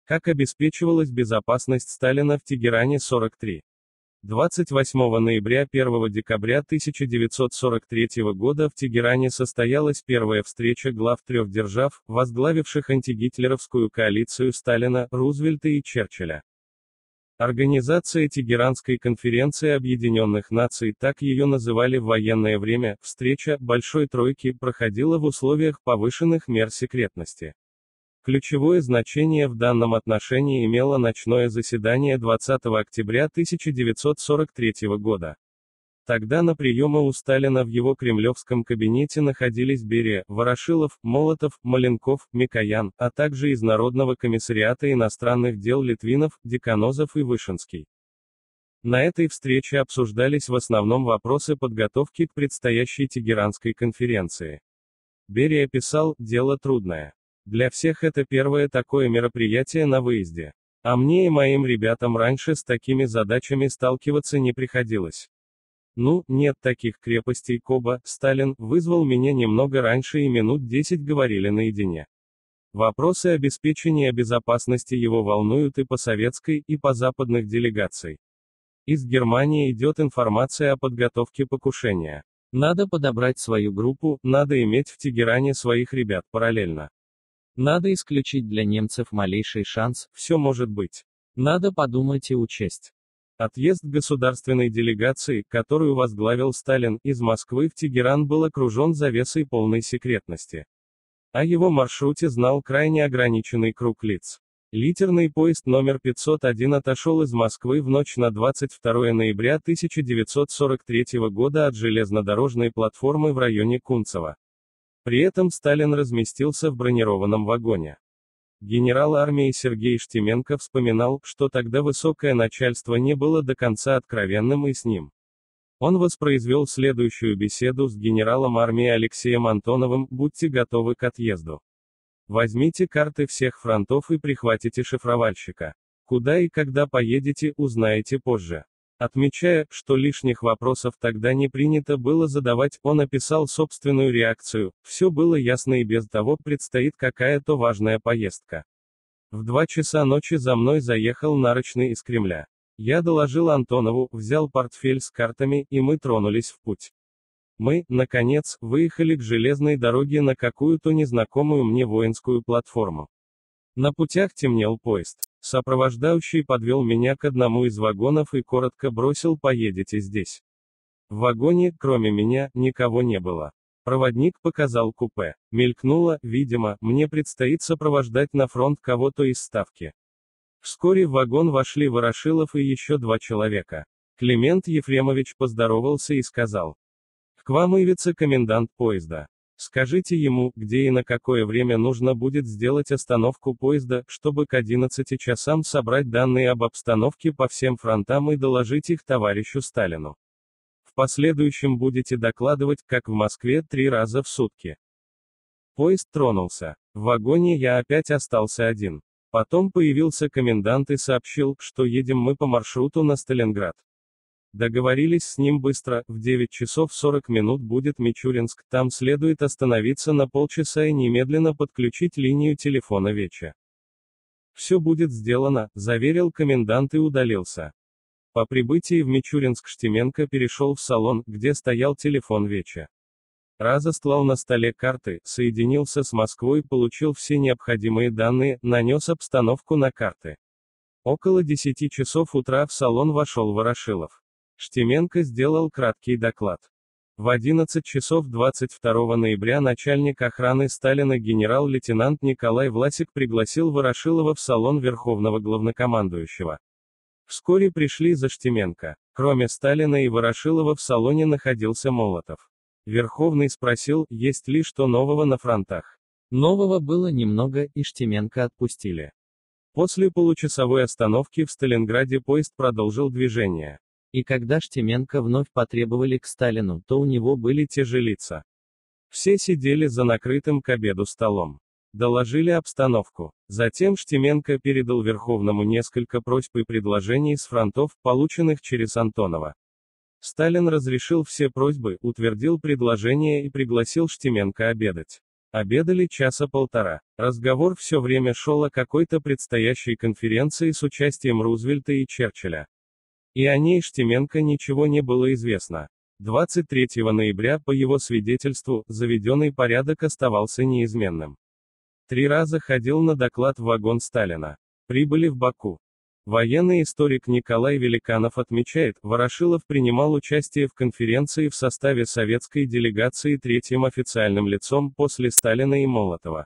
Как обеспечивалась безопасность Сталина в Тегеране 43. 28 ноября 1 декабря 1943 года в Тегеране состоялась первая встреча глав трех держав, возглавивших антигитлеровскую коалицию Сталина, Рузвельта и Черчилля. Организация Тегеранской конференции Объединенных Наций, так ее называли в военное время, встреча Большой Тройки проходила в условиях повышенных мер секретности. Ключевое значение в данном отношении имело ночное заседание 20 октября 1943 года. Тогда на приемы у Сталина в его кремлевском кабинете находились Берия, Ворошилов, Молотов, Маленков, Микоян, а также из Народного комиссариата иностранных дел Литвинов, Деканозов и Вышинский. На этой встрече обсуждались в основном вопросы подготовки к предстоящей Тегеранской конференции. Берия писал: «Дело трудное. Для всех это первое такое мероприятие на выезде. А мне и моим ребятам раньше с такими задачами сталкиваться не приходилось. Ну, нет таких крепостей Коба, Сталин вызвал меня немного раньше и минут 10 говорили наедине. Вопросы обеспечения безопасности его волнуют и по советской, и по западных делегаций. Из Германии идет информация о подготовке покушения. Надо подобрать свою группу, надо иметь в Тегеране своих ребят параллельно. Надо исключить для немцев малейший шанс, все может быть. Надо подумать и учесть». Отъезд государственной делегации, которую возглавил Сталин, из Москвы в Тегеран был окружен завесой полной секретности. О его маршруте знал крайне ограниченный круг лиц. Литерный поезд номер 501 отошел из Москвы в ночь на 22 ноября 1943 года от железнодорожной платформы в районе Кунцево. При этом Сталин разместился в бронированном вагоне. Генерал армии Сергей Штеменко вспоминал, что тогда высокое начальство не было до конца откровенным и с ним. Он воспроизвел следующую беседу с генералом армии Алексеем Антоновым: «Будьте готовы к отъезду. Возьмите карты всех фронтов и прихватите шифровальщика. Куда и когда поедете, узнаете позже». Отмечая, что лишних вопросов тогда не принято было задавать, он описал собственную реакцию: «Все было ясно и без того, предстоит какая-то важная поездка. В 2 часа ночи за мной заехал нарочный из Кремля. Я доложил Антонову, взял портфель с картами, и мы тронулись в путь. Мы, наконец, выехали к железной дороге на какую-то незнакомую мне воинскую платформу. На путях темнел поезд. Сопровождающий подвел меня к одному из вагонов и коротко бросил: «Поедете здесь». В вагоне, кроме меня, никого не было. Проводник показал купе. Мелькнуло: видимо, мне предстоит сопровождать на фронт кого-то из Ставки. Вскоре в вагон вошли Ворошилов и еще 2 человека. Климент Ефремович поздоровался и сказал: «К вам явится комендант поезда. Скажите ему, где и на какое время нужно будет сделать остановку поезда, чтобы к 11 часам собрать данные об обстановке по всем фронтам и доложить их товарищу Сталину. В последующем будете докладывать, как в Москве, 3 раза в сутки». Поезд тронулся. В вагоне я опять остался один. Потом появился комендант и сообщил, что едем мы по маршруту на Сталинград. Договорились с ним быстро: в 9 часов 40 минут будет Мичуринск, там следует остановиться на полчаса и немедленно подключить линию телефона Веча. «Все будет сделано», — заверил комендант и удалился. По прибытии в Мичуринск Штеменко перешел в салон, где стоял телефон Веча. Разослал на столе карты, соединился с Москвой, получил все необходимые данные, нанес обстановку на карты. Около 10 часов утра в салон вошел Ворошилов. Штеменко сделал краткий доклад. В 11 часов 22 ноября начальник охраны Сталина генерал-лейтенант Николай Власик пригласил Ворошилова в салон Верховного Главнокомандующего. Вскоре пришли за Штеменко. Кроме Сталина и Ворошилова в салоне находился Молотов. Верховный спросил, есть ли что нового на фронтах. Нового было немного, и Штеменко отпустили. После получасовой остановки в Сталинграде поезд продолжил движение. И когда Штеменко вновь потребовали к Сталину, то у него были те же лица. Все сидели за накрытым к обеду столом. Доложили обстановку. Затем Штеменко передал Верховному несколько просьб и предложений с фронтов, полученных через Антонова. Сталин разрешил все просьбы, утвердил предложение и пригласил Штеменко обедать. Обедали часа полтора. Разговор все время шел о какой-то предстоящей конференции с участием Рузвельта и Черчилля. И о ней Штеменко ничего не было известно. 23 ноября, по его свидетельству, заведенный порядок оставался неизменным. 3 раза ходил на доклад в вагон Сталина. Прибыли в Баку. Военный историк Николай Великанов отмечает, Ворошилов принимал участие в конференции в составе советской делегации третьим официальным лицом после Сталина и Молотова.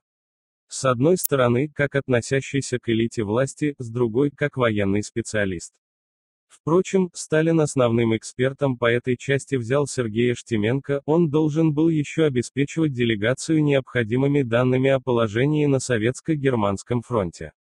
С одной стороны, как относящийся к элите власти, с другой, как военный специалист. Впрочем, Сталин основным экспертом по этой части взял Сергея Штеменко, он должен был еще обеспечивать делегацию необходимыми данными о положении на советско-германском фронте.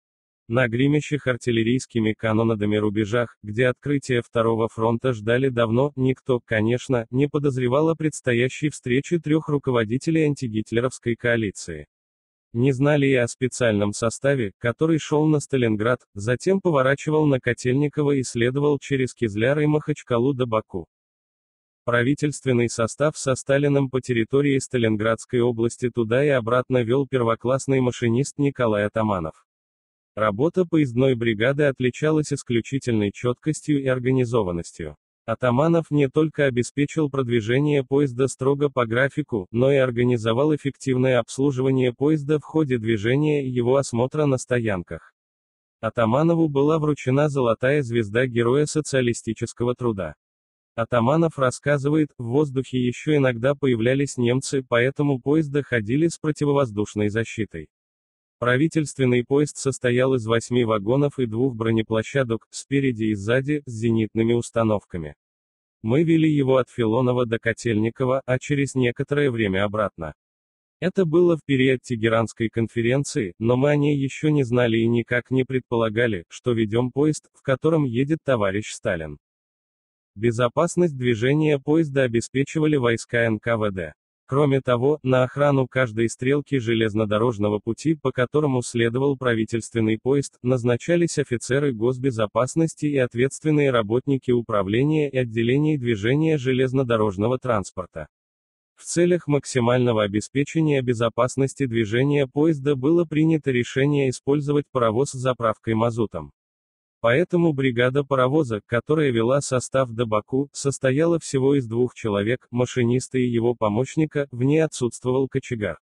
На гремящих артиллерийскими канонадами рубежах, где открытие Второго фронта ждали давно, никто, конечно, не подозревал о предстоящей встрече 3 руководителей антигитлеровской коалиции. Не знали и о специальном составе, который шел на Сталинград, затем поворачивал на Котельниково и следовал через Кизляр и Махачкалу до Баку. Правительственный состав со Сталиным по территории Сталинградской области туда и обратно вел первоклассный машинист Николай Атаманов. Работа поездной бригады отличалась исключительной четкостью и организованностью. Атаманов не только обеспечил продвижение поезда строго по графику, но и организовал эффективное обслуживание поезда в ходе движения и его осмотра на стоянках. Атаманову была вручена золотая звезда Героя социалистического труда. Атаманов рассказывает, в воздухе еще иногда появлялись немцы, поэтому поезда ходили с противовоздушной защитой. Правительственный поезд состоял из 8 вагонов и 2 бронеплощадок, спереди и сзади, с зенитными установками. Мы вели его от Филонова до Котельникова, а через некоторое время обратно. Это было в период Тегеранской конференции, но мы о ней еще не знали и никак не предполагали, что ведем поезд, в котором едет товарищ Сталин. Безопасность движения поезда обеспечивали войска НКВД. Кроме того, на охрану каждой стрелки железнодорожного пути, по которому следовал правительственный поезд, назначались офицеры госбезопасности и ответственные работники управления и отделений движения железнодорожного транспорта. В целях максимального обеспечения безопасности движения поезда было принято решение использовать паровоз с заправкой мазутом. Поэтому бригада паровоза, которая вела состав до Баку, состояла всего из 2 человек, машиниста и его помощника, в ней отсутствовал кочегар.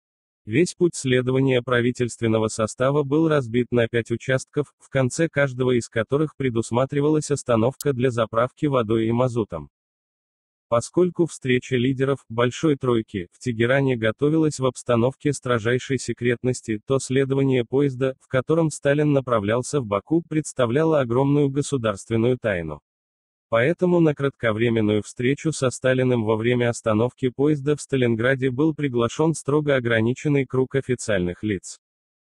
Весь путь следования правительственного состава был разбит на 5 участков, в конце каждого из которых предусматривалась остановка для заправки водой и мазутом. Поскольку встреча лидеров «Большой тройки» в Тегеране готовилась в обстановке строжайшей секретности, то следование поезда, в котором Сталин направлялся в Баку, представляло огромную государственную тайну. Поэтому на кратковременную встречу со Сталиным во время остановки поезда в Сталинграде был приглашен строго ограниченный круг официальных лиц.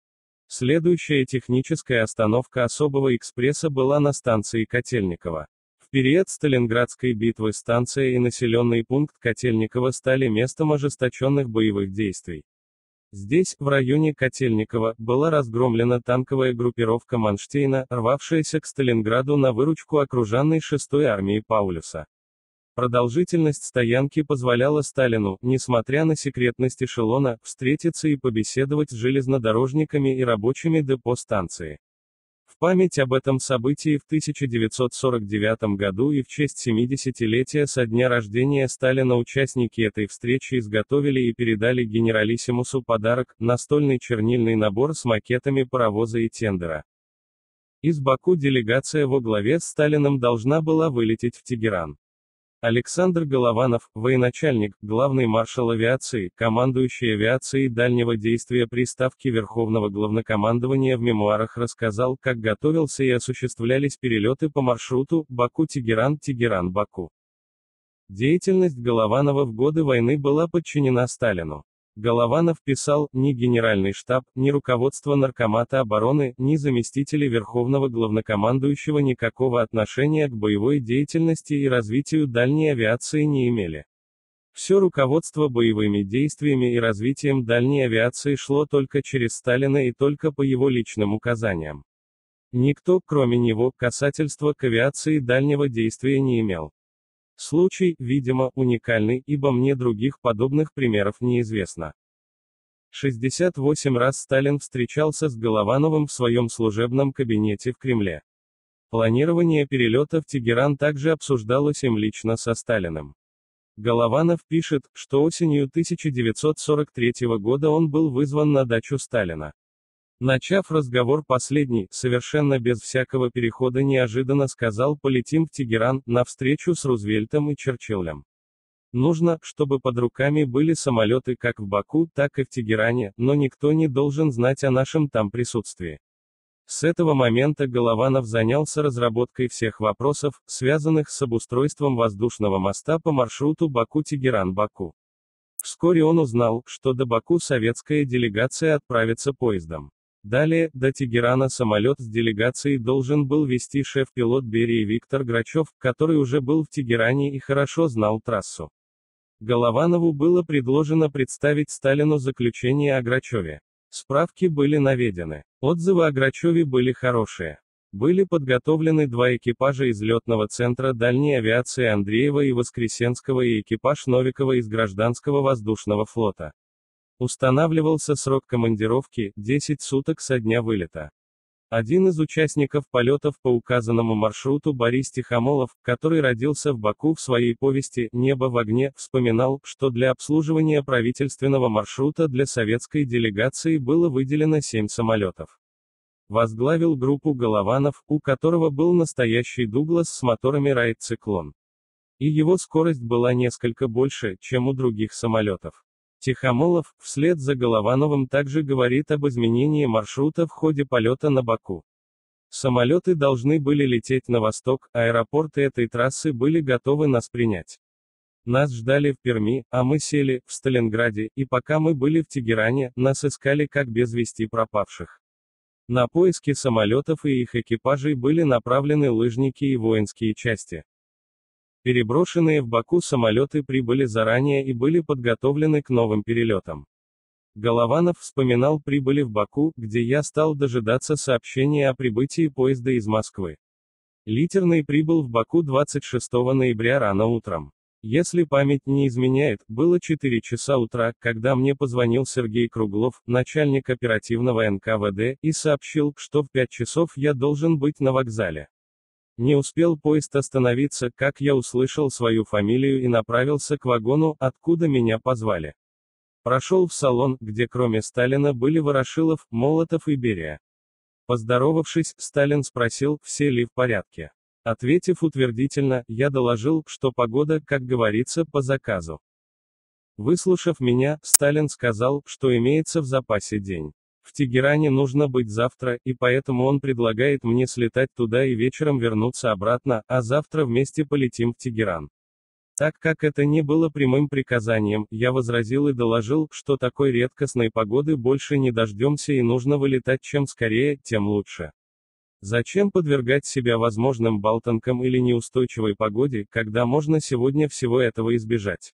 Следующая техническая остановка особого экспресса была на станции Котельниково. В период Сталинградской битвы станция и населенный пункт Котельниково стали местом ожесточенных боевых действий. Здесь, в районе Котельниково, была разгромлена танковая группировка Манштейна, рвавшаяся к Сталинграду на выручку окруженной 6-й армии Паулюса. Продолжительность стоянки позволяла Сталину, несмотря на секретность эшелона, встретиться и побеседовать с железнодорожниками и рабочими депо станции. В память об этом событии в 1949 году и в честь 70-летия со дня рождения Сталина участники этой встречи изготовили и передали генералиссимусу подарок – настольный чернильный набор с макетами паровоза и тендера. Из Баку делегация во главе с Сталиным должна была вылететь в Тегеран. Александр Голованов, военачальник, главный маршал авиации, командующий авиацией дальнего действия при Ставке Верховного Главнокомандования в мемуарах рассказал, как готовился и осуществлялись перелеты по маршруту Баку-Тегеран, Тегеран-Баку. Деятельность Голованова в годы войны была подчинена Сталину. Голованов писал, ни Генеральный штаб, ни руководство Наркомата обороны, ни заместители Верховного Главнокомандующего никакого отношения к боевой деятельности и развитию дальней авиации не имели. Все руководство боевыми действиями и развитием дальней авиации шло только через Сталина и только по его личным указаниям. Никто, кроме него, касательства к авиации дальнего действия не имел. Случай, видимо, уникальный, ибо мне других подобных примеров неизвестно. 68 раз Сталин встречался с Головановым в своем служебном кабинете в Кремле. Планирование перелета в Тегеран также обсуждалось им лично со Сталиным. Голованов пишет, что осенью 1943 года он был вызван на дачу Сталина. Начав разговор, последний, совершенно без всякого перехода, неожиданно сказал: «Полетим в Тегеран, на встречу с Рузвельтом и Черчиллем. Нужно, чтобы под руками были самолеты как в Баку, так и в Тегеране, но никто не должен знать о нашем там присутствии». С этого момента Голованов занялся разработкой всех вопросов, связанных с обустройством воздушного моста по маршруту Баку-Тегеран-Баку. Вскоре он узнал, что до Баку советская делегация отправится поездом. Далее, до Тегерана самолет с делегацией должен был вести шеф-пилот Берии Виктор Грачев, который уже был в Тегеране и хорошо знал трассу. Голованову было предложено представить Сталину заключение о Грачеве. Справки были наведены. Отзывы о Грачеве были хорошие. Были подготовлены 2 экипажа из летного центра дальней авиации Андреева и Воскресенского и экипаж Новикова из Гражданского воздушного флота. Устанавливался срок командировки – 10 суток со дня вылета. Один из участников полетов по указанному маршруту, Борис Тихомолов, который родился в Баку, в своей повести «Небо в огне», вспоминал, что для обслуживания правительственного маршрута для советской делегации было выделено 7 самолетов. Возглавил группу Голованов, у которого был настоящий Дуглас с моторами Wright Циклон. И его скорость была несколько больше, чем у других самолетов. Тихомолов, вслед за Головановым, также говорит об изменении маршрута в ходе полета на Баку. Самолеты должны были лететь на восток, аэропорты этой трассы были готовы нас принять. Нас ждали в Перми, а мы сели в Сталинграде, и пока мы были в Тегеране, нас искали как без вести пропавших. На поиски самолетов и их экипажей были направлены лыжники и воинские части. Переброшенные в Баку самолеты прибыли заранее и были подготовлены к новым перелетам. Голованов вспоминал: «Прибыли в Баку, где я стал дожидаться сообщения о прибытии поезда из Москвы. Литерный прибыл в Баку 26 ноября рано утром. Если память не изменяет, было 4 часа утра, когда мне позвонил Сергей Круглов, начальник оперативного НКВД, и сообщил, что в 5 часов я должен быть на вокзале. Не успел поезд остановиться, как я услышал свою фамилию и направился к вагону, откуда меня позвали. Прошел в салон, где кроме Сталина были Ворошилов, Молотов и Берия. Поздоровавшись, Сталин спросил, все ли в порядке. Ответив утвердительно, я доложил, что погода, как говорится, по заказу. Выслушав меня, Сталин сказал, что имеется в запасе день. В Тегеране нужно быть завтра, и поэтому он предлагает мне слетать туда и вечером вернуться обратно, а завтра вместе полетим в Тегеран. Так как это не было прямым приказанием, я возразил и доложил, что такой редкостной погоды больше не дождемся и нужно вылетать чем скорее, тем лучше. Зачем подвергать себя возможным болтанкам или неустойчивой погоде, когда можно сегодня всего этого избежать?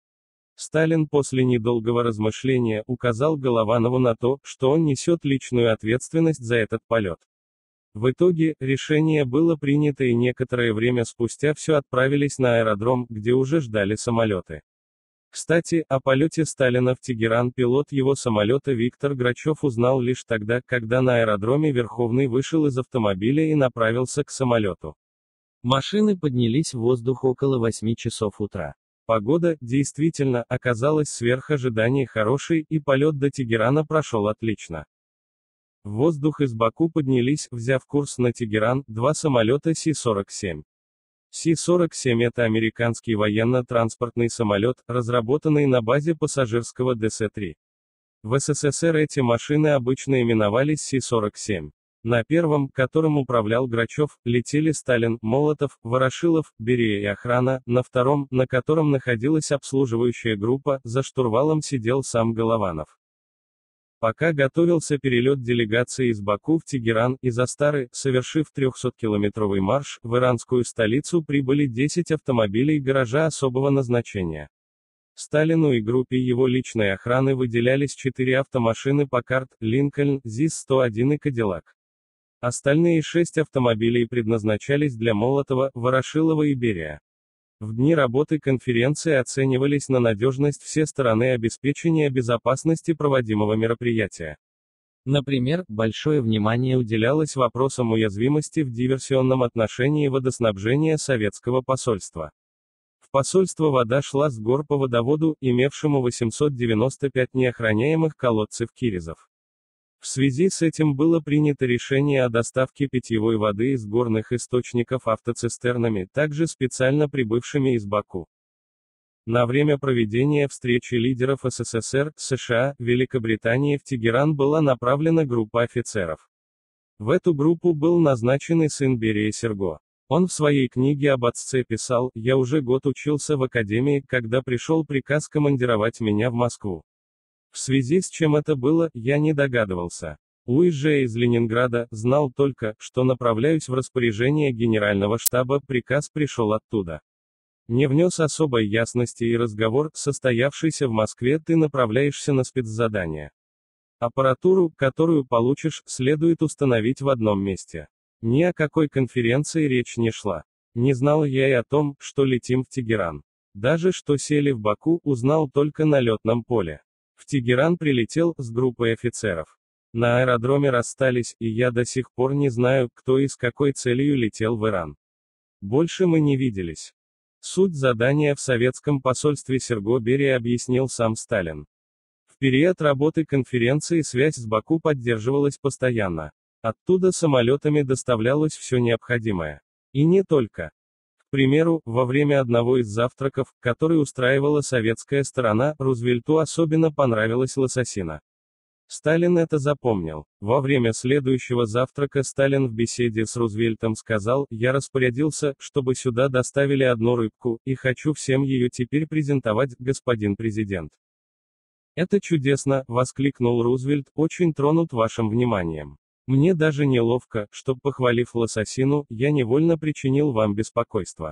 Сталин после недолгого размышления указал Голованову на то, что он несет личную ответственность за этот полет. В итоге, решение было принято и некоторое время спустя все отправились на аэродром, где уже ждали самолеты. Кстати, о полете Сталина в Тегеран пилот его самолета Виктор Грачев узнал лишь тогда, когда на аэродроме Верховный вышел из автомобиля и направился к самолету. Машины поднялись в воздух около 8 часов утра. Погода, действительно, оказалась сверх ожиданий хорошей, и полет до Тегерана прошел отлично. В воздух из Баку поднялись, взяв курс на Тегеран, 2 самолета Си-47. Си-47 – это американский военно-транспортный самолет, разработанный на базе пассажирского ДС-3. В СССР эти машины обычно именовались Си-47. На первом, которым управлял Грачев, летели Сталин, Молотов, Ворошилов, Берия и охрана, на втором, на котором находилась обслуживающая группа, за штурвалом сидел сам Голованов. Пока готовился перелет делегации из Баку в Тегеран, из Астары, совершив 300-километровый марш, в иранскую столицу прибыли 10 автомобилей гаража особого назначения. Сталину и группе его личной охраны выделялись 4 автомашины Паккард, Линкольн, ЗИС-101 и Кадиллак. Остальные 6 автомобилей предназначались для Молотова, Ворошилова и Берия. В дни работы конференции оценивались на надежность все стороны обеспечения безопасности проводимого мероприятия. Например, большое внимание уделялось вопросам уязвимости в диверсионном отношении водоснабжения советского посольства. В посольство вода шла с гор по водоводу, имевшему 895 неохраняемых колодцев Киризов. В связи с этим было принято решение о доставке питьевой воды из горных источников автоцистернами, также специально прибывшими из Баку. На время проведения встречи лидеров СССР, США, Великобритании в Тегеран была направлена группа офицеров. В эту группу был назначен и сын Берии Серго. Он в своей книге об отце писал: «Я уже год учился в академии, когда пришел приказ командировать меня в Москву. В связи с чем это было, я не догадывался. Уезжая из Ленинграда, знал только, что направляюсь в распоряжение Генерального штаба, приказ пришел оттуда. Не внес особой ясности и разговор, состоявшийся в Москве, ты направляешься на спецзадание. Аппаратуру, которую получишь, следует установить в одном месте. Ни о какой конференции речь не шла. Не знал я и о том, что летим в Тегеран. Даже что сели в Баку, узнал только на летном поле. В Тегеран прилетел с группой офицеров. На аэродроме расстались, и я до сих пор не знаю, кто и с какой целью летел в Иран. Больше мы не виделись». Суть задания в советском посольстве Серго Берия объяснил сам Сталин. В период работы конференции связь с Баку поддерживалась постоянно. Оттуда самолетами доставлялось все необходимое. И не только. К примеру, во время одного из завтраков, который устраивала советская сторона, Рузвельту особенно понравилась лососина. Сталин это запомнил. Во время следующего завтрака Сталин в беседе с Рузвельтом сказал: «Я распорядился, чтобы сюда доставили одну рыбку, и хочу всем ее теперь презентовать, господин президент». «Это чудесно», — воскликнул Рузвельт, — «очень тронут вашим вниманием. Мне даже неловко, что, похвалив лососину, я невольно причинил вам беспокойство».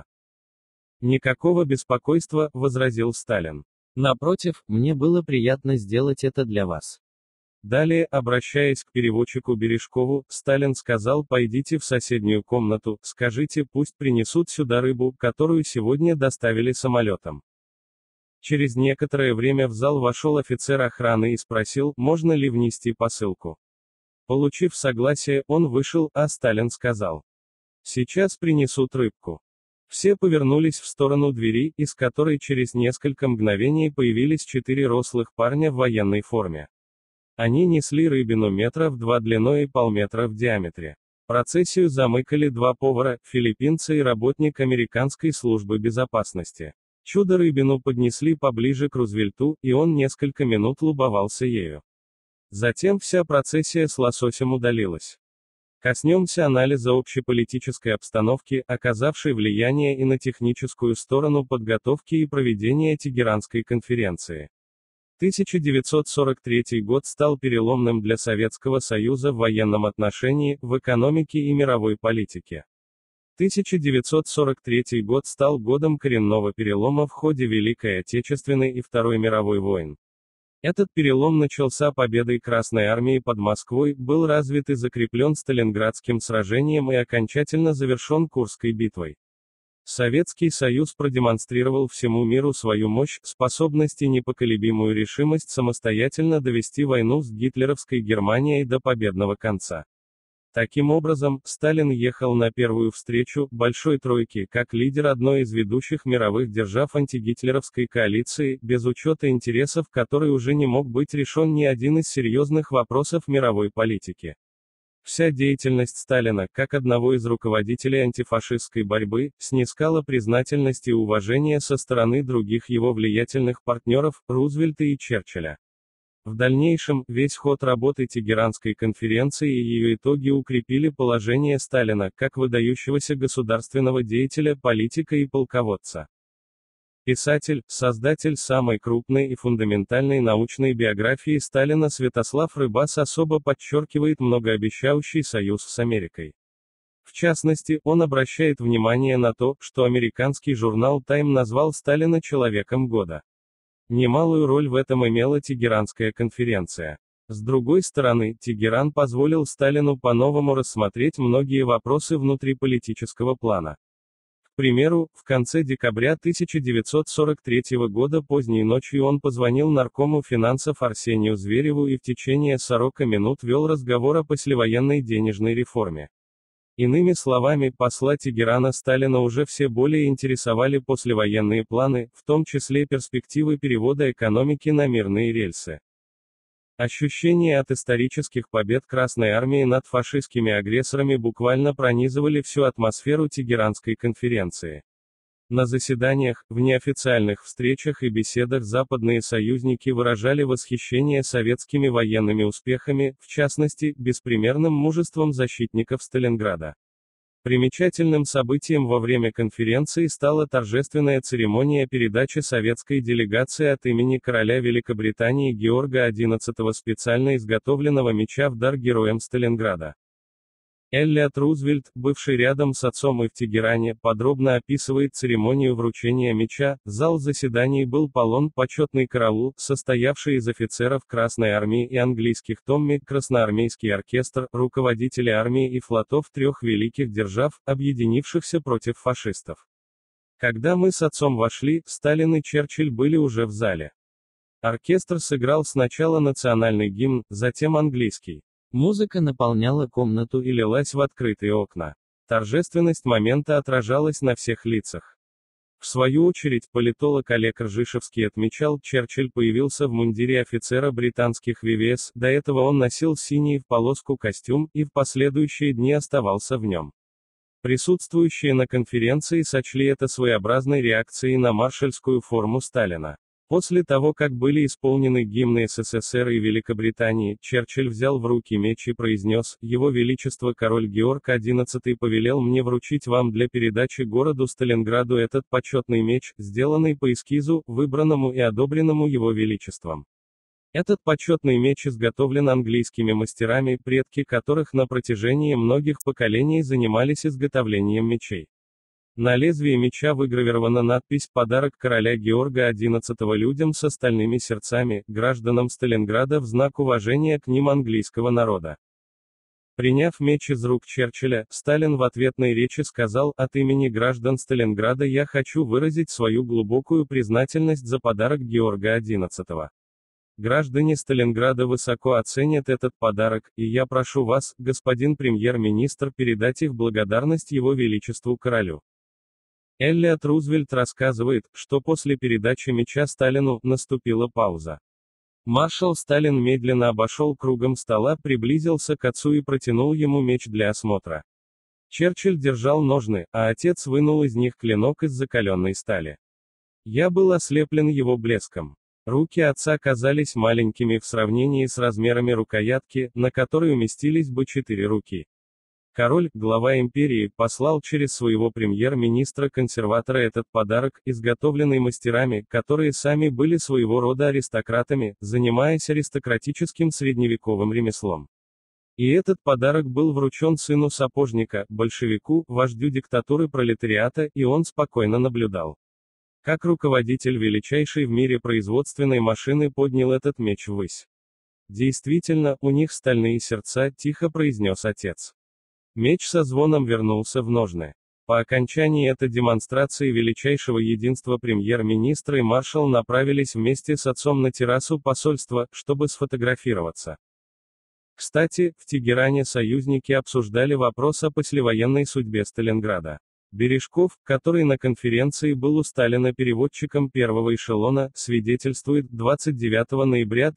«Никакого беспокойства», — возразил Сталин. «Напротив, мне было приятно сделать это для вас». Далее, обращаясь к переводчику Бережкову, Сталин сказал: «Пойдите в соседнюю комнату, скажите, пусть принесут сюда рыбу, которую сегодня доставили самолетом». Через некоторое время в зал вошел офицер охраны и спросил, можно ли внести посылку. Получив согласие, он вышел, а Сталин сказал: «Сейчас принесут рыбку». Все повернулись в сторону двери, из которой через несколько мгновений появились 4 рослых парня в военной форме. Они несли рыбину метров 2 длиной и полметра в диаметре. Процессию замыкали 2 повара, филиппинца и работник американской службы безопасности. Чудо-рыбину поднесли поближе к Рузвельту, и он несколько минут любовался ею. Затем вся процессия с лососем удалилась. Коснемся анализа общеполитической обстановки, оказавшей влияние и на техническую сторону подготовки и проведения Тегеранской конференции. 1943 год стал переломным для Советского Союза в военном отношении, в экономике и мировой политике. 1943 год стал годом коренного перелома в ходе Великой Отечественной и Второй мировой войн. Этот перелом начался победой Красной Армии под Москвой, был развит и закреплен Сталинградским сражением и окончательно завершен Курской битвой. Советский Союз продемонстрировал всему миру свою мощь, способность и непоколебимую решимость самостоятельно довести войну с гитлеровской Германией до победного конца. Таким образом, Сталин ехал на первую встречу Большой Тройки как лидер одной из ведущих мировых держав антигитлеровской коалиции, без учета интересов которой уже не мог быть решен ни один из серьезных вопросов мировой политики. Вся деятельность Сталина, как одного из руководителей антифашистской борьбы, снискала признательность и уважение со стороны других его влиятельных партнеров, Рузвельта и Черчилля. В дальнейшем, весь ход работы Тегеранской конференции и ее итоги укрепили положение Сталина, как выдающегося государственного деятеля, политика и полководца. Писатель, создатель самой крупной и фундаментальной научной биографии Сталина Святослав Рыбас особо подчеркивает многообещающий союз с Америкой. В частности, он обращает внимание на то, что американский журнал Time назвал Сталина «человеком года». Немалую роль в этом имела Тегеранская конференция. С другой стороны, Тегеран позволил Сталину по-новому рассмотреть многие вопросы внутриполитического плана. К К примеру, в конце декабря 1943 года поздней ночью он позвонил наркому финансов Арсению Звереву и в течение 40 минут вел разговор о послевоенной денежной реформе. Иными словами, посла Тегерана Сталина уже все более интересовали послевоенные планы, в том числе перспективы перевода экономики на мирные рельсы. Ощущения от исторических побед Красной Армии над фашистскими агрессорами буквально пронизывали всю атмосферу Тегеранской конференции. На заседаниях, в неофициальных встречах и беседах западные союзники выражали восхищение советскими военными успехами, в частности, беспримерным мужеством защитников Сталинграда. Примечательным событием во время конференции стала торжественная церемония передачи советской делегации от имени короля Великобритании Георга XI специально изготовленного меча в дар героям Сталинграда. Эллиот Рузвельт, бывший рядом с отцом и в Тегеране, подробно описывает церемонию вручения меча. Зал заседаний был полон, почетный караул, состоявший из офицеров Красной Армии и английских Томми, Красноармейский оркестр, руководители армии и флотов трех великих держав, объединившихся против фашистов. Когда мы с отцом вошли, Сталин и Черчилль были уже в зале. Оркестр сыграл сначала национальный гимн, затем английский. Музыка наполняла комнату и лилась в открытые окна. Торжественность момента отражалась на всех лицах. В свою очередь, политолог Олег Ржишевский отмечал, Черчилль появился в мундире офицера британских ВВС, до этого он носил синий в полоску костюм, и в последующие дни оставался в нем. Присутствующие на конференции сочли это своеобразной реакцией на маршальскую форму Сталина. После того, как были исполнены гимны СССР и Великобритании, Черчилль взял в руки меч и произнес: «Его Величество король Георг XI повелел мне вручить вам для передачи городу Сталинграду этот почетный меч, сделанный по эскизу, выбранному и одобренному Его Величеством. Этот почетный меч изготовлен английскими мастерами, предки которых на протяжении многих поколений занимались изготовлением мечей. На лезвии меча выгравирована надпись «Подарок короля Георга XI людям с остальными сердцами, гражданам Сталинграда в знак уважения к ним английского народа». Приняв меч из рук Черчилля, Сталин в ответной речи сказал: «От имени граждан Сталинграда я хочу выразить свою глубокую признательность за подарок Георга XI. Граждане Сталинграда высоко оценят этот подарок, и я прошу вас, господин премьер-министр, передать их благодарность Его Величеству королю». Эллиот Рузвельт рассказывает, что после передачи меча Сталину наступила пауза. Маршал Сталин медленно обошел кругом стола, приблизился к отцу и протянул ему меч для осмотра. Черчилль держал ножны, а отец вынул из них клинок из закаленной стали. Я был ослеплен его блеском. Руки отца казались маленькими в сравнении с размерами рукоятки, на которой уместились бы 4 руки. Король, глава империи, послал через своего премьер-министра-консерватора этот подарок, изготовленный мастерами, которые сами были своего рода аристократами, занимаясь аристократическим средневековым ремеслом. И этот подарок был вручен сыну сапожника, большевику, вождю диктатуры пролетариата, и он спокойно наблюдал, как руководитель величайшей в мире производственной машины поднял этот меч ввысь. «Действительно, у них стальные сердца», — тихо произнес отец. Меч со звоном вернулся в ножны. По окончании этой демонстрации величайшего единства премьер-министр и маршал направились вместе с отцом на террасу посольства, чтобы сфотографироваться. Кстати, в Тегеране союзники обсуждали вопрос о послевоенной судьбе Сталинграда. Бережков, который на конференции был у Сталина переводчиком первого эшелона, свидетельствует: 29 ноября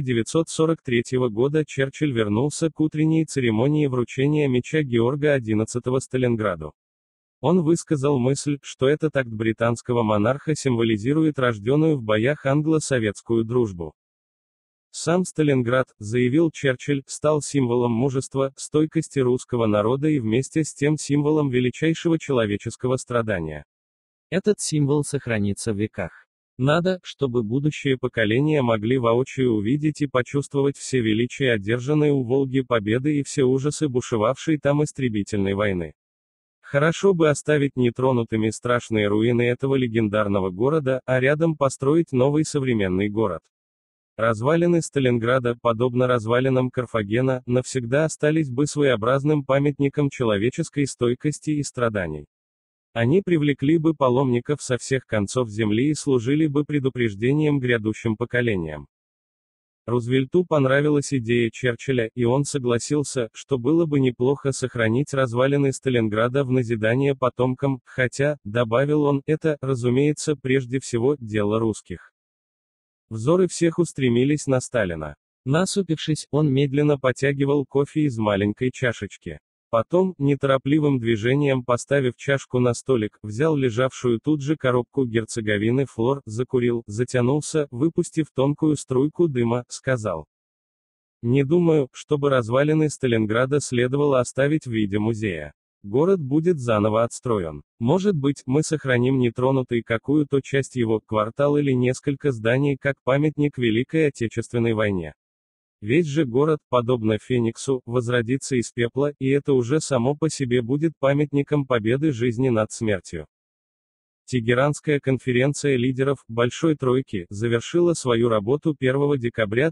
1943 года Черчилль вернулся к утренней церемонии вручения меча Георга XI Сталинграду. Он высказал мысль, что этот акт британского монарха символизирует рожденную в боях англо-советскую дружбу. Сам Сталинград, заявил Черчилль, стал символом мужества, стойкости русского народа и вместе с тем символом величайшего человеческого страдания. Этот символ сохранится в веках. Надо, чтобы будущие поколения могли воочию увидеть и почувствовать все величие одержанной у Волги победы и все ужасы бушевавшей там истребительной войны. Хорошо бы оставить нетронутыми страшные руины этого легендарного города, а рядом построить новый современный город. Развалины Сталинграда, подобно развалинам Карфагена, навсегда остались бы своеобразным памятником человеческой стойкости и страданий. Они привлекли бы паломников со всех концов земли и служили бы предупреждением грядущим поколениям. Рузвельту понравилась идея Черчилля, и он согласился, что было бы неплохо сохранить развалины Сталинграда в назидание потомкам, хотя, добавил он, это, разумеется, прежде всего, дело русских. Взоры всех устремились на Сталина. Насупившись, он медленно потягивал кофе из маленькой чашечки. Потом, неторопливым движением поставив чашку на столик, взял лежавшую тут же коробку герцоговины Флор, закурил, затянулся, выпустив тонкую струйку дыма, сказал: «Не думаю, чтобы развалины Сталинграда следовало оставить в виде музея. Город будет заново отстроен. Может быть, мы сохраним нетронутой какую-то часть его, квартал или несколько зданий, как памятник Великой Отечественной войне. Весь же город, подобно Фениксу, возродится из пепла, и это уже само по себе будет памятником победы жизни над смертью». Тегеранская конференция лидеров «Большой тройки» завершила свою работу 1 декабря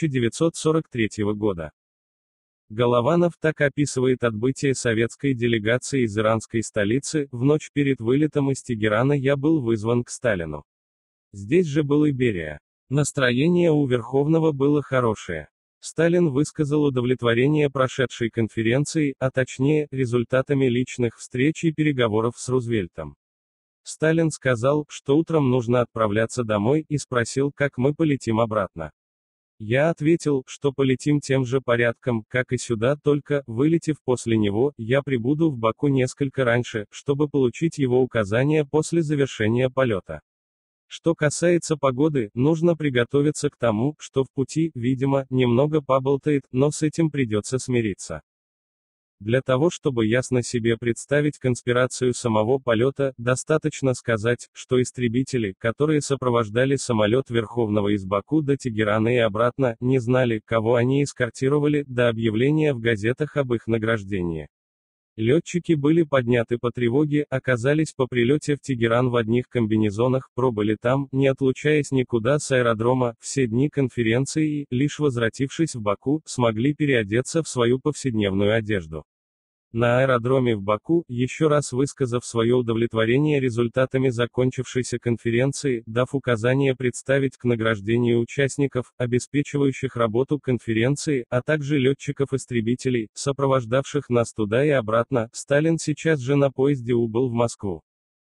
1943 года. Голованов так описывает отбытие советской делегации из иранской столицы: «В ночь перед вылетом из Тегерана я был вызван к Сталину. Здесь же был и Берия. Настроение у Верховного было хорошее. Сталин высказал удовлетворение прошедшей конференцией, а точнее, результатами личных встреч и переговоров с Рузвельтом. Сталин сказал, что утром нужно отправляться домой, и спросил, как мы полетим обратно. Я ответил, что полетим тем же порядком, как и сюда, только, вылетев после него, я прибуду в Баку несколько раньше, чтобы получить его указания после завершения полета. Что касается погоды, нужно приготовиться к тому, что в пути, видимо, немного поболтает, но с этим придется смириться. Для того, чтобы ясно себе представить конспирацию самого полета, достаточно сказать, что истребители, которые сопровождали самолет Верховного из Баку до Тегерана и обратно, не знали, кого они эскортировали, до объявления в газетах об их награждении. Летчики были подняты по тревоге, оказались по прилете в Тегеран в одних комбинезонах, пробыли там, не отлучаясь никуда с аэродрома, все дни конференции и, лишь возвратившись в Баку, смогли переодеться в свою повседневную одежду. На аэродроме в Баку, еще раз высказав свое удовлетворение результатами закончившейся конференции, дав указание представить к награждению участников, обеспечивающих работу конференции, а также летчиков-истребителей, сопровождавших нас туда и обратно, Сталин сейчас же на поезде убыл в Москву.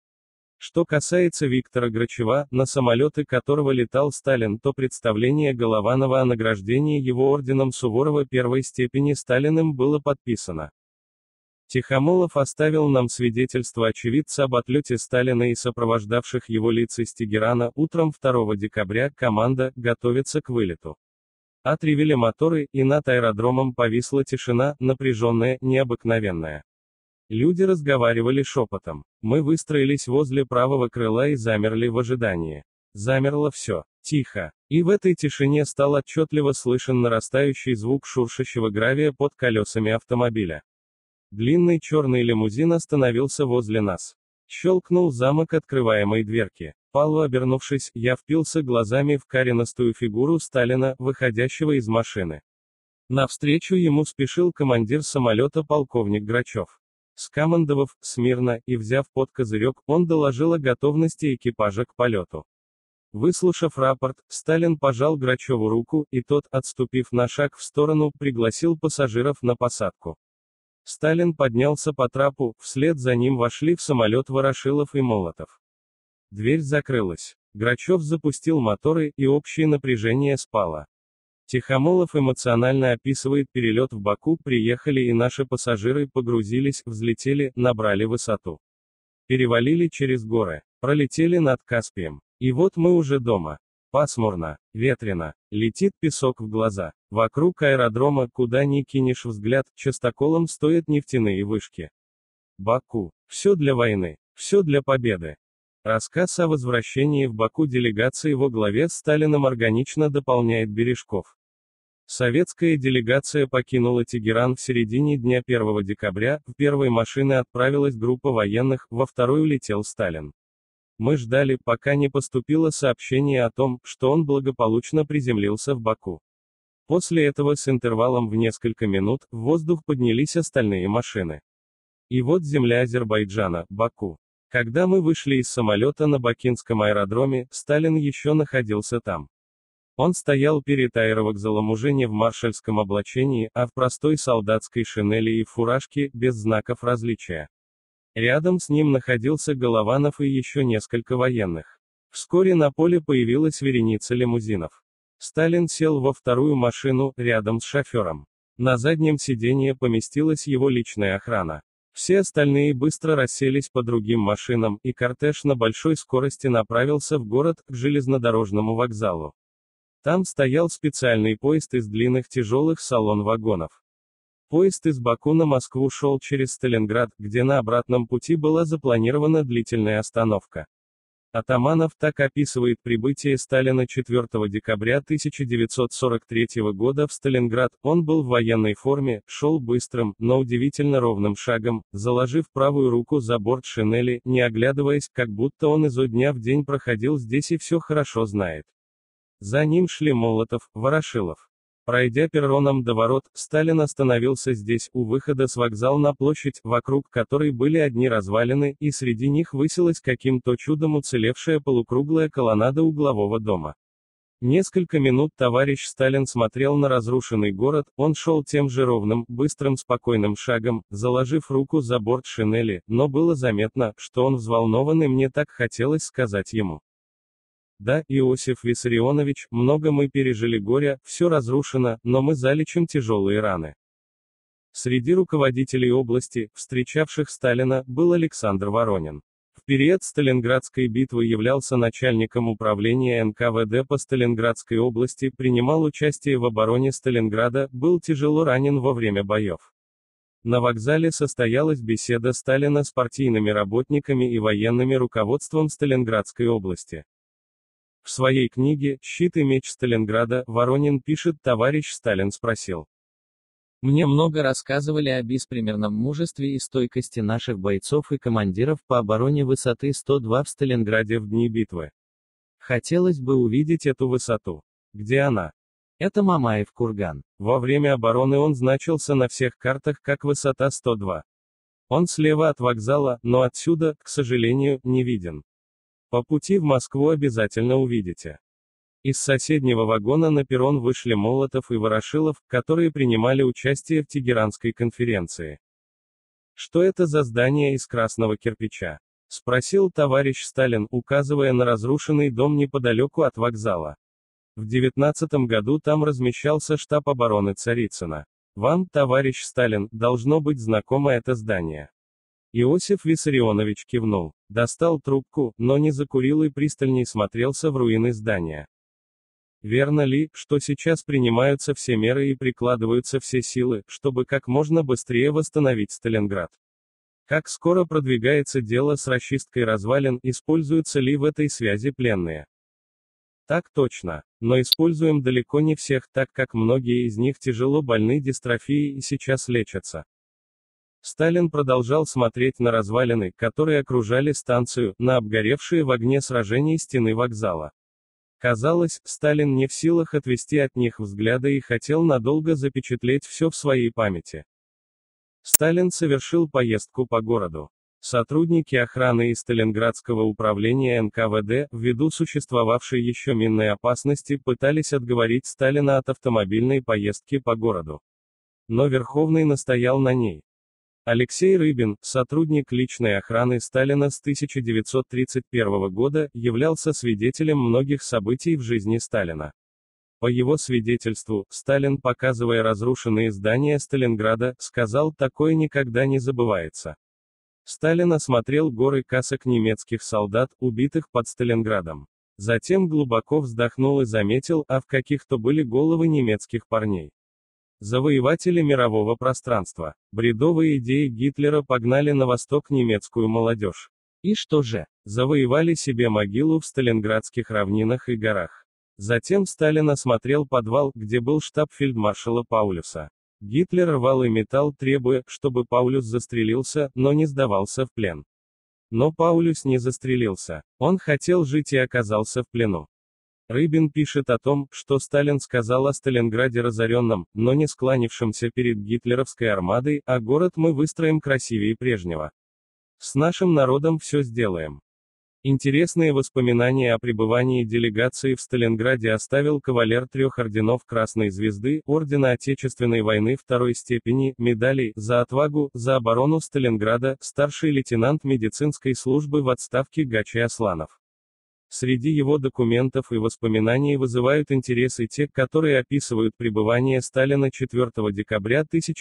Что касается Виктора Грачева, на самолеты которого летал Сталин, то представление Голованова о награждении его орденом Суворова первой степени Сталиным было подписано. Тихомолов оставил нам свидетельство очевидца об отлете Сталина и сопровождавших его лиц из Тегерана. Утром 2 декабря команда готовится к вылету. Отревели моторы, и над аэродромом повисла тишина, напряженная, необыкновенная. Люди разговаривали шепотом. Мы выстроились возле правого крыла и замерли в ожидании. Замерло все. Тихо. И в этой тишине стал отчетливо слышен нарастающий звук шуршащего гравия под колесами автомобиля. Длинный черный лимузин остановился возле нас. Щелкнул замок открываемой дверки. Полуобернувшись, я впился глазами в коренастую фигуру Сталина, выходящего из машины. Навстречу ему спешил командир самолета полковник Грачев. Скомандовав «смирно» и взяв под козырек, он доложил о готовности экипажа к полету. Выслушав рапорт, Сталин пожал Грачеву руку, и тот, отступив на шаг в сторону, пригласил пассажиров на посадку. Сталин поднялся по трапу, вслед за ним вошли в самолет Ворошилов и Молотов. Дверь закрылась. Грачев запустил моторы, и общее напряжение спало. Тихомолов эмоционально описывает перелет в Баку: приехали и наши пассажиры, погрузились, взлетели, набрали высоту. Перевалили через горы, пролетели над Каспием. И вот мы уже дома. Пасмурно, ветрено, летит песок в глаза. Вокруг аэродрома, куда ни кинешь взгляд, частоколом стоят нефтяные вышки. Баку. Все для войны. Все для победы. Рассказ о возвращении в Баку делегации во главе с Сталиным органично дополняет Бережков. Советская делегация покинула Тегеран в середине дня 1 декабря, в первой машины отправилась группа военных, во вторую летел Сталин. Мы ждали, пока не поступило сообщение о том, что он благополучно приземлился в Баку. После этого с интервалом в несколько минут, в воздух поднялись остальные машины. И вот земля Азербайджана, Баку. Когда мы вышли из самолета на Бакинском аэродроме, Сталин еще находился там. Он стоял перед аэровокзалом уже не в маршальском облачении, а в простой солдатской шинели и фуражке, без знаков различия. Рядом с ним находился Голованов и еще несколько военных. Вскоре на поле появилась вереница лимузинов. Сталин сел во вторую машину, рядом с шофером. На заднем сиденье поместилась его личная охрана. Все остальные быстро расселись по другим машинам, и кортеж на большой скорости направился в город, к железнодорожному вокзалу. Там стоял специальный поезд из длинных тяжелых салон-вагонов. Поезд из Баку на Москву шел через Сталинград, где на обратном пути была запланирована длительная остановка. Атаманов так описывает прибытие Сталина 4 декабря 1943 года в Сталинград. Он был в военной форме, шел быстрым, но удивительно ровным шагом, заложив правую руку за борт шинели, не оглядываясь, как будто он изо дня в день проходил здесь и все хорошо знает. За ним шли Молотов, Ворошилов. Пройдя перроном до ворот, Сталин остановился здесь, у выхода с вокзала на площадь, вокруг которой были одни развалины, и среди них высилась каким-то чудом уцелевшая полукруглая колоннада углового дома. Несколько минут товарищ Сталин смотрел на разрушенный город, он шел тем же ровным, быстрым, спокойным шагом, заложив руку за борт шинели, но было заметно, что он взволнован, и мне так хотелось сказать ему: «Да, Иосиф Виссарионович, много мы пережили горя, все разрушено, но мы залечим тяжелые раны». Среди руководителей области, встречавших Сталина, был Александр Воронин. В период Сталинградской битвы являлся начальником управления НКВД по Сталинградской области, принимал участие в обороне Сталинграда, был тяжело ранен во время боев. На вокзале состоялась беседа Сталина с партийными работниками и военными руководством Сталинградской области. В своей книге «Щит и меч Сталинграда» Воронин пишет: товарищ Сталин спросил: «Мне много рассказывали о беспримерном мужестве и стойкости наших бойцов и командиров по обороне высоты 102 в Сталинграде в дни битвы. Хотелось бы увидеть эту высоту. Где она? Это Мамаев курган. Во время обороны он значился на всех картах как высота 102. Он слева от вокзала, но отсюда, к сожалению, не виден. По пути в Москву обязательно увидите». Из соседнего вагона на перрон вышли Молотов и Ворошилов, которые принимали участие в Тегеранской конференции. «Что это за здание из красного кирпича?» — спросил товарищ Сталин, указывая на разрушенный дом неподалеку от вокзала. В 19 году там размещался штаб обороны Царицына. Вам, товарищ Сталин, должно быть знакомо это здание. Иосиф Виссарионович кивнул, достал трубку, но не закурил и пристальней смотрелся в руины здания. «Верно ли, что сейчас принимаются все меры и прикладываются все силы, чтобы как можно быстрее восстановить Сталинград? Как скоро продвигается дело с расчисткой развалин, используются ли в этой связи пленные?» «Так точно, но используем далеко не всех, так как многие из них тяжело больны дистрофией и сейчас лечатся». Сталин продолжал смотреть на развалины, которые окружали станцию, на обгоревшие в огне сражений стены вокзала. Казалось, Сталин не в силах отвести от них взгляда и хотел надолго запечатлеть все в своей памяти. Сталин совершил поездку по городу. Сотрудники охраны из Сталинградского управления НКВД, ввиду существовавшей еще минной опасности, пытались отговорить Сталина от автомобильной поездки по городу. Но Верховный настоял на ней. Алексей Рыбин, сотрудник личной охраны Сталина с 1931 года, являлся свидетелем многих событий в жизни Сталина. По его свидетельству, Сталин, показывая разрушенные здания Сталинграда, сказал: «Такое никогда не забывается». Сталин осмотрел горы касок немецких солдат, убитых под Сталинградом. Затем глубоко вздохнул и заметил, а в каких-то были головы немецких парней. Завоеватели мирового пространства. Бредовые идеи Гитлера погнали на восток немецкую молодежь. И что же? Завоевали себе могилу в сталинградских равнинах и горах. Затем Сталин осмотрел подвал, где был штаб фельдмаршала Паулюса. Гитлер рвал и металл, требуя, чтобы Паулюс застрелился, но не сдавался в плен. Но Паулюс не застрелился. Он хотел жить и оказался в плену. Рыбин пишет о том, что Сталин сказал о Сталинграде разоренном, но не склонившемся перед гитлеровской армадой, а город мы выстроим красивее прежнего. С нашим народом все сделаем. Интересные воспоминания о пребывании делегации в Сталинграде оставил кавалер 3 орденов Красной Звезды, Ордена Отечественной войны 2 степени, медалей «За отвагу», «За оборону Сталинграда», старший лейтенант медицинской службы в отставке Гачи Асланов. Среди его документов и воспоминаний вызывают интерес и те, которые описывают пребывание Сталина 4 декабря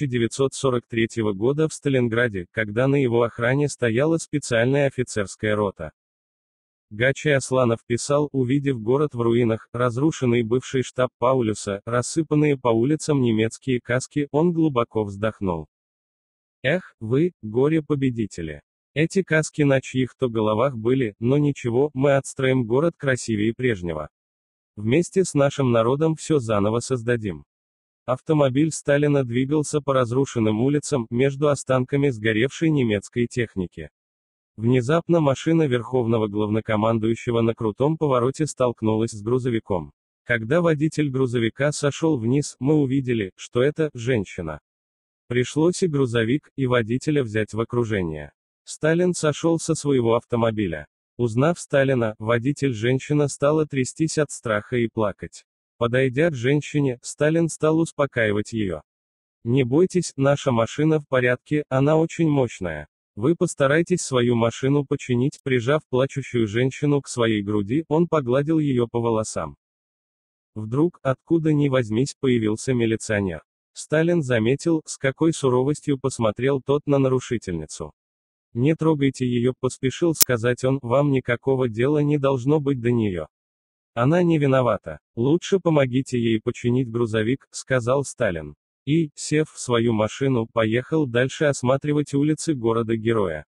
1943 года в Сталинграде, когда на его охране стояла специальная офицерская рота. Гачи Асланов писал, увидев город в руинах, разрушенный бывший штаб Паулюса, рассыпанные по улицам немецкие каски, он глубоко вздохнул. Эх, вы, горе-победители! Эти каски на чьих-то головах были, но ничего, мы отстроим город красивее прежнего. Вместе с нашим народом все заново создадим. Автомобиль Сталина двигался по разрушенным улицам, между останками сгоревшей немецкой техники. Внезапно машина верховного главнокомандующего на крутом повороте столкнулась с грузовиком. Когда водитель грузовика сошел вниз, мы увидели, что это женщина. Пришлось и грузовик, и водителя взять в окружение. Сталин сошел со своего автомобиля. Узнав Сталина, водитель-женщина стала трястись от страха и плакать. Подойдя к женщине, Сталин стал успокаивать ее. «Не бойтесь, наша машина в порядке, она очень мощная. Вы постарайтесь свою машину починить», прижав плачущую женщину к своей груди, он погладил ее по волосам. Вдруг, откуда ни возьмись, появился милиционер. Сталин заметил, с какой суровостью посмотрел тот на нарушительницу. «Не трогайте ее», поспешил сказать он, «вам никакого дела не должно быть до нее. Она не виновата. Лучше помогите ей починить грузовик», сказал Сталин. И, сев в свою машину, поехал дальше осматривать улицы города-героя.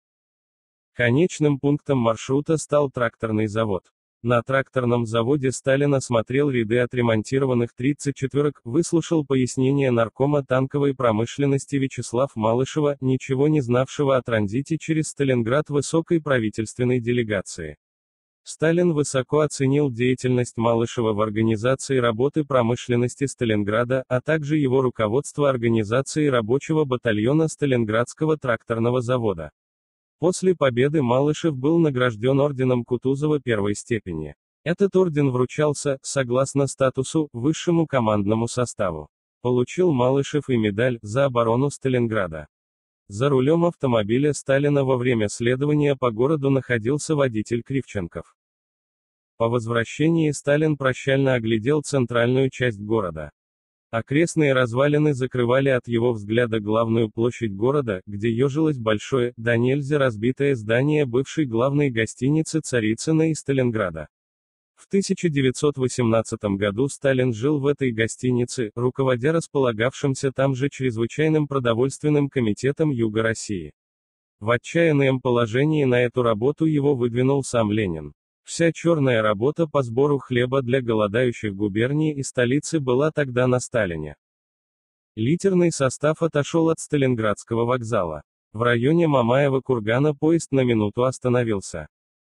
Конечным пунктом маршрута стал тракторный завод. На тракторном заводе Сталин осмотрел ряды отремонтированных 34-ок, выслушал пояснения наркома танковой промышленности Вячеслава Малышева, ничего не знавшего о транзите через Сталинград высокой правительственной делегации. Сталин высоко оценил деятельность Малышева в организации работы промышленности Сталинграда, а также его руководство организацией рабочего батальона Сталинградского тракторного завода. После победы Малышев был награжден орденом Кутузова 1 степени. Этот орден вручался, согласно статусу, высшему командному составу. Получил Малышев и медаль «За оборону Сталинграда». За рулем автомобиля Сталина во время следования по городу находился водитель Кривченков. По возвращении Сталин прощально оглядел центральную часть города. Окрестные развалины закрывали от его взгляда главную площадь города, где ежилось большое, да нельзя разбитое здание бывшей главной гостиницы Царицына и Сталинграда. В 1918 году Сталин жил в этой гостинице, руководя располагавшимся там же чрезвычайным продовольственным комитетом Юга России. В отчаянном положении на эту работу его выдвинул сам Ленин. Вся черная работа по сбору хлеба для голодающих губерний и столицы была тогда на Сталине. Литерный состав отошел от Сталинградского вокзала. В районе Мамаева-Кургана поезд на минуту остановился.